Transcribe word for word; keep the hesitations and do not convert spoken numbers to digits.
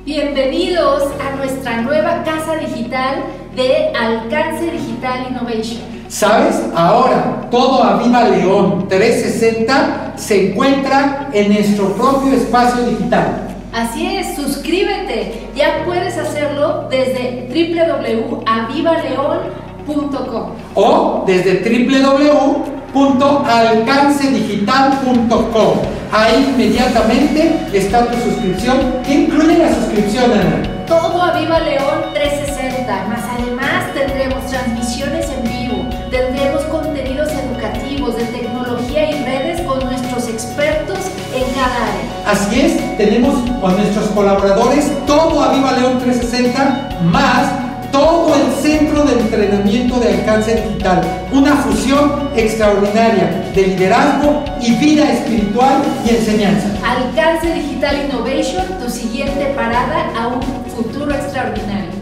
Bienvenidos a nuestra nueva casa digital de Alcance Digital Innovation. ¿Sabes? Ahora todo Aviva León trescientos sesenta se encuentra en nuestro propio espacio digital. Así es, suscríbete. Ya puedes hacerlo desde w w w punto aviva león punto com o desde w w w punto alcance digital punto com. Ahí inmediatamente está tu suscripción. ¿Qué incluye la suscripción, Ana? Todo Aviva León trescientos sesenta, más además tendremos transmisiones en vivo, tendremos contenidos educativos de tecnología y redes con nuestros expertos en cada área. Así es, tenemos con nuestros colaboradores todo Aviva León trescientos sesenta más todo el centro de entrenamiento de Alcance Digital, una fusión extraordinaria de liderazgo y vida espiritual y enseñanza. Alcance Digital Innovation, tu siguiente parada a un futuro extraordinario.